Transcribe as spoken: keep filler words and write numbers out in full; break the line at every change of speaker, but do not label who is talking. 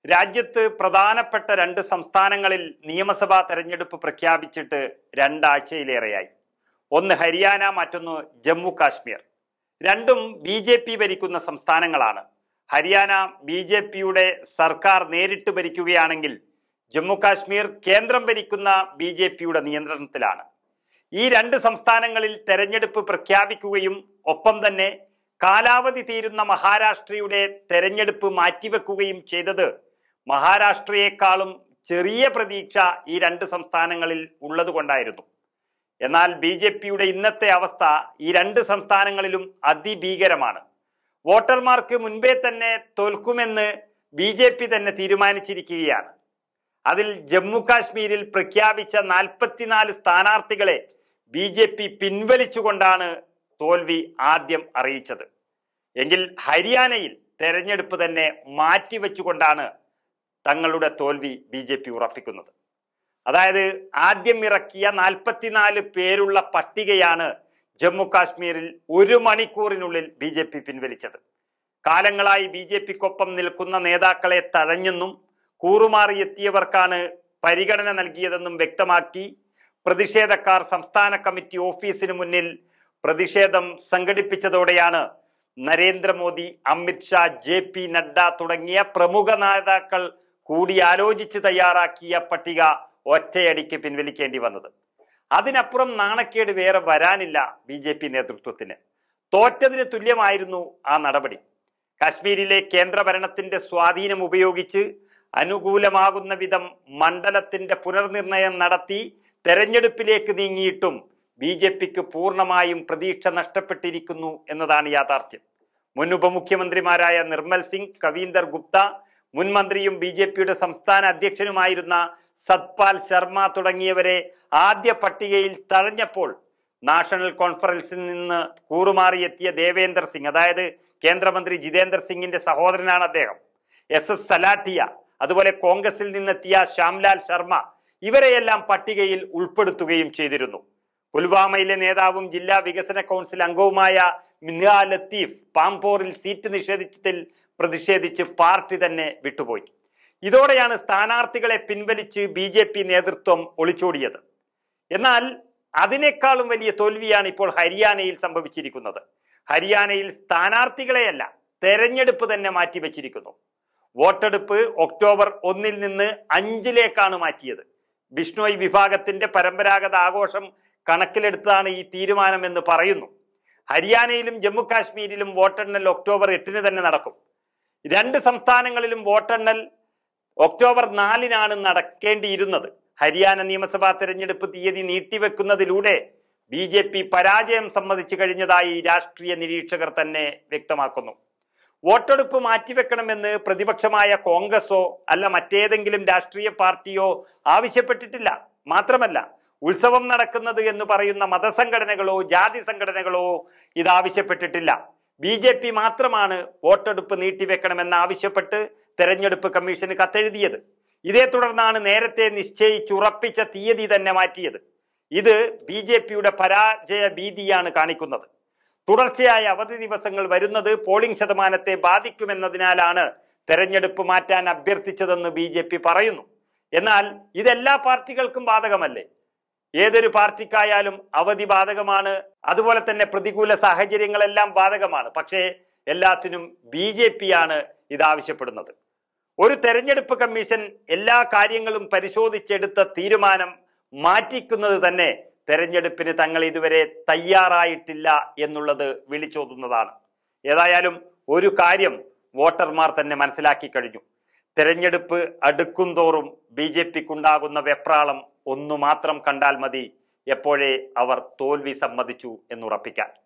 രാജ്യത്ത് പ്രധാനപ്പെട്ട രണ്ട് സംസ്ഥാനങ്ങളിൽ നിയമസഭാ തെരഞ്ഞെടുപ്പ് പ്രഖ്യാപിച്ചിട്ട് രണ്ടാഴ്ചയിലേറെയായി. ഒന്ന് ഹരിയാന, മറ്റൊന്ന് ജമ്മു കാശ്മീർ. രണ്ടും ബി ജെ പി ഭരിക്കുന്ന സംസ്ഥാനങ്ങളാണ്. ഹരിയാന ബി ജെ പിയുടെ സർക്കാർ നേരിട്ട് ഭരിക്കുകയാണെങ്കിൽ ജമ്മു കാശ്മീർ കേന്ദ്രം ഭരിക്കുന്ന ബി ജെ പിയുടെ നിയന്ത്രണത്തിലാണ്. ഈ രണ്ട് സംസ്ഥാനങ്ങളിൽ തെരഞ്ഞെടുപ്പ് പ്രഖ്യാപിക്കുകയും ഒപ്പം തന്നെ കാലാവധി തീരുന്ന മഹാരാഷ്ട്രയുടെ തെരഞ്ഞെടുപ്പ് മാറ്റിവെക്കുകയും ചെയ്തത് മഹാരാഷ്ട്രയെക്കാളും ചെറിയ പ്രതീക്ഷ ഈ രണ്ട് സംസ്ഥാനങ്ങളിൽ ഉള്ളത് കൊണ്ടായിരുന്നു. എന്നാൽ ബി ജെ പിയുടെ ഇന്നത്തെ അവസ്ഥ ഈ രണ്ട് സംസ്ഥാനങ്ങളിലും അതിഭീകരമാണ്. വോട്ടർമാർക്ക് മുൻപേ തന്നെ തോൽക്കുമെന്ന് ബി ജെ പി തന്നെ തീരുമാനിച്ചിരിക്കുകയാണ്. അതിൽ ജമ്മു കാശ്മീരിൽ പ്രഖ്യാപിച്ച നാൽപ്പത്തിനാല് സ്ഥാനാർത്ഥികളെ ബി ജെ പി പിൻവലിച്ചുകൊണ്ടാണ് തോൽവി ആദ്യം അറിയിച്ചത്. എങ്കിൽ ഹരിയാനയിൽ തെരഞ്ഞെടുപ്പ് തന്നെ മാറ്റിവെച്ചുകൊണ്ടാണ് തങ്ങളുടെ തോൽവി ബി ജെ പി ഉറപ്പിക്കുന്നത്. അതായത് ആദ്യം ഇറക്കിയ നാൽപ്പത്തിനാല് പേരുള്ള പട്ടികയാണ് ജമ്മു കാശ്മീരിൽ ഒരു മണിക്കൂറിനുള്ളിൽ ബി ജെ പി പിൻവലിച്ചത്. കാലങ്ങളായി ബി ജെ പിക്കൊപ്പം നിൽക്കുന്ന നേതാക്കളെ തഴഞ്ഞെന്നും കൂറുമാറിയെത്തിയവർക്കാണ് പരിഗണന നൽകിയതെന്നും വ്യക്തമാക്കി പ്രതിഷേധക്കാർ സംസ്ഥാന കമ്മിറ്റി ഓഫീസിന് മുന്നിൽ പ്രതിഷേധം സംഘടിപ്പിച്ചതോടെയാണ് നരേന്ദ്രമോദി, അമിത് ഷാ, ജെ പി നഡ്ഡ തുടങ്ങിയ പ്രമുഖ നേതാക്കൾ കൂടിയാലോചിച്ച് തയ്യാറാക്കിയ പട്ടിക ഒറ്റയടിക്ക് പിൻവലിക്കേണ്ടി വന്നത്. അതിനപ്പുറം നാണക്കേട് വേറെ വരാനില്ല ബി ജെ പി നേതൃത്വത്തിന്. തോറ്റതിന് തുല്യമായിരുന്നു ആ നടപടി. കാശ്മീരിലെ കേന്ദ്രഭരണത്തിന്റെ സ്വാധീനം ഉപയോഗിച്ച് അനുകൂലമാകുന്ന വിധം മണ്ഡലത്തിന്റെ പുനർനിർണയം നടത്തി തെരഞ്ഞെടുപ്പിലേക്ക് നീങ്ങിയിട്ടും ബി ജെ പിക്ക് പൂർണ്ണമായും പ്രതീക്ഷ നഷ്ടപ്പെട്ടിരിക്കുന്നു എന്നതാണ് യാഥാർത്ഥ്യം. മുൻ ഉപമുഖ്യമന്ത്രിമാരായ നിർമ്മൽ സിംഗ്, കവീന്ദർ ഗുപ്ത, മുൻ മന്ത്രിയും ബി ജെ പിയുടെ സംസ്ഥാന അധ്യക്ഷനുമായിരുന്ന സത്പാൽ ശർമ്മ തുടങ്ങിയവരെ ആദ്യ പട്ടികയിൽ തഴഞ്ഞപ്പോൾ നാഷണൽ കോൺഫറൻസിൽ നിന്ന് കൂറുമാറിയെത്തിയ ദേവേന്ദർ സിംഗ്, അതായത് കേന്ദ്രമന്ത്രി ജിതേന്ദ്ര സിംഗിന്റെ സഹോദരനാണ് അദ്ദേഹം, എസ് എസ് സലാഠിയ, അതുപോലെ കോൺഗ്രസിൽ നിന്നെത്തിയ ശ്യാംലാൽ ശർമ്മ, ഇവരെയെല്ലാം പട്ടികയിൽ ഉൾപ്പെടുത്തുകയും ചെയ്തിരുന്നു. പുൽവാമയിലെ നേതാവും ജില്ലാ വികസന കൗൺസിൽ അംഗവുമായ മിൻഹാ ലത്തീഫ് പാംപോറിൽ സീറ്റ് നിഷേധിച്ചതിൽ പ്രതിഷേധിച്ച് പാർട്ടി തന്നെ വിട്ടുപോയി. ഇതോടെയാണ് സ്ഥാനാർത്ഥികളെ പിൻവലിച്ച് ബി ജെ പി നേതൃത്വം ഒളിച്ചോടിയത്. എന്നാൽ അതിനേക്കാളും വലിയ തോൽവിയാണ് ഇപ്പോൾ ഹരിയാനയിൽ സംഭവിച്ചിരിക്കുന്നത്. ഹരിയാനയിൽ സ്ഥാനാർത്ഥികളെയല്ല, തെരഞ്ഞെടുപ്പ് തന്നെ മാറ്റിവെച്ചിരിക്കുന്നു. വോട്ടെടുപ്പ് ഒക്ടോബർ ഒന്നിൽ നിന്ന് അഞ്ചിലേക്കാണ് മാറ്റിയത്. ബിഷ്ണോയ് വിഭാഗത്തിന്റെ പരമ്പരാഗത ആഘോഷം കണക്കിലെടുത്താണ് ഈ തീരുമാനമെന്ന് പറയുന്നു. ഹരിയാനയിലും ജമ്മു കാശ്മീരിലും വോട്ടെണ്ണൽ ഒക്ടോബർ എട്ടിന് തന്നെ നടക്കും. രണ്ട് സംസ്ഥാനങ്ങളിലും വോട്ടെണ്ണൽ ഒക്ടോബർ നാലിനാണ് നടക്കേണ്ടിയിരുന്നത്. ഹരിയാന നിയമസഭാ തെരഞ്ഞെടുപ്പ് തീയതി നീട്ടിവെക്കുന്നതിലൂടെ ബി ജെ പി പരാജയം സമ്മതിച്ചു കഴിഞ്ഞതായി രാഷ്ട്രീയ നിരീക്ഷകർ തന്നെ വ്യക്തമാക്കുന്നു. വോട്ടെടുപ്പ് മാറ്റിവെക്കണമെന്ന് പ്രതിപക്ഷമായ കോൺഗ്രസോ അല്ല മറ്റേതെങ്കിലും രാഷ്ട്രീയ പാർട്ടിയോ ആവശ്യപ്പെട്ടിട്ടില്ല. മാത്രമല്ല, ഉത്സവം നടക്കുന്നത് എന്ന് പറയുന്ന മതസംഘടനകളോ ജാതി സംഘടനകളോ ഇതാവശ്യപ്പെട്ടിട്ടില്ല. ബി ജെ പി മാത്രമാണ് വോട്ടെടുപ്പ് നീട്ടിവെക്കണമെന്ന് ആവശ്യപ്പെട്ട് തെരഞ്ഞെടുപ്പ് കമ്മീഷന് കത്തെഴുതിയത്. ഇതേ തുടർന്നാണ് നേരത്തെ നിശ്ചയിച്ചുറപ്പിച്ച തീയതി തന്നെ മാറ്റിയത്. ഇത് ബി ജെ പിയുടെ പരാജയ ഭീതിയാണ് കാണിക്കുന്നത്. തുടർച്ചയായ അവധി ദിവസങ്ങൾ വരുന്നത് പോളിംഗ് ശതമാനത്തെ ബാധിക്കുമെന്നതിനാലാണ് തെരഞ്ഞെടുപ്പ് മാറ്റാൻ അഭ്യർത്ഥിച്ചതെന്ന് ബി ജെ പി പറയുന്നു. എന്നാൽ ഇതെല്ലാ പാർട്ടികൾക്കും ബാധകമല്ലേ? ഏതൊരു പാർട്ടിക്കായാലും അവധി ബാധകമാണ്, അതുപോലെ തന്നെ പ്രതികൂല സാഹചര്യങ്ങളെല്ലാം ബാധകമാണ്. പക്ഷേ എല്ലാത്തിനും ബി ജെ പി ആണ് ഇതാവശ്യപ്പെടുന്നത്. ഒരു തെരഞ്ഞെടുപ്പ് കമ്മീഷൻ എല്ലാ കാര്യങ്ങളും പരിശോധിച്ചെടുത്ത തീരുമാനം മാറ്റിക്കുന്നത് തന്നെ തെരഞ്ഞെടുപ്പിന് തങ്ങൾ ഇതുവരെ തയ്യാറായിട്ടില്ല എന്നുള്ളത് വിളിച്ചോതുന്നതാണ്. ഏതായാലും ഒരു കാര്യം വോട്ടർമാർ തന്നെ മനസ്സിലാക്കി കഴിഞ്ഞു. തെരഞ്ഞെടുപ്പ് അടുക്കും തോറും ബി ജെ പിക്കുണ്ടാകുന്ന വെപ്രാളം ഒന്നു മാത്രം കണ്ടാൽ മതി എപ്പോഴേ അവർ തോൽവി സമ്മതിച്ചു എന്നുറപ്പിക്കാൻ.